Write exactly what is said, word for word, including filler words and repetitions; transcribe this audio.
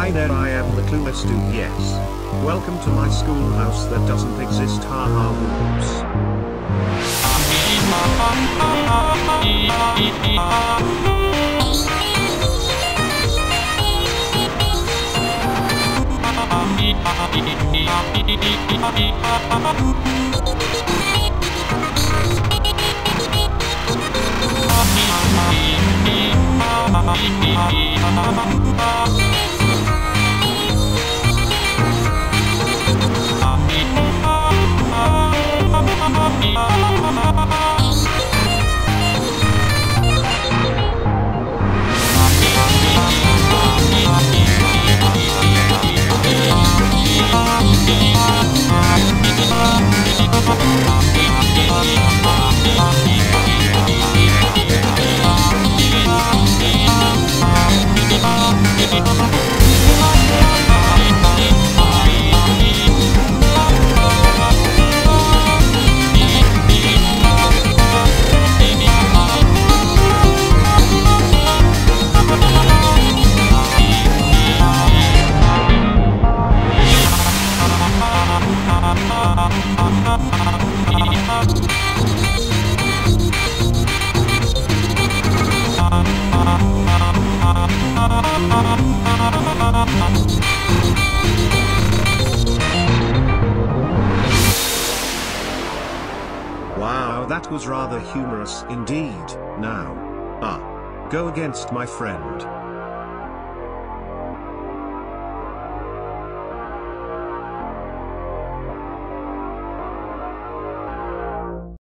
Hi there, I am the clueless dude, yes. Welcome to my schoolhouse that doesn't exist, haha Wow, that was rather humorous indeed. Now, ah, go against my friend.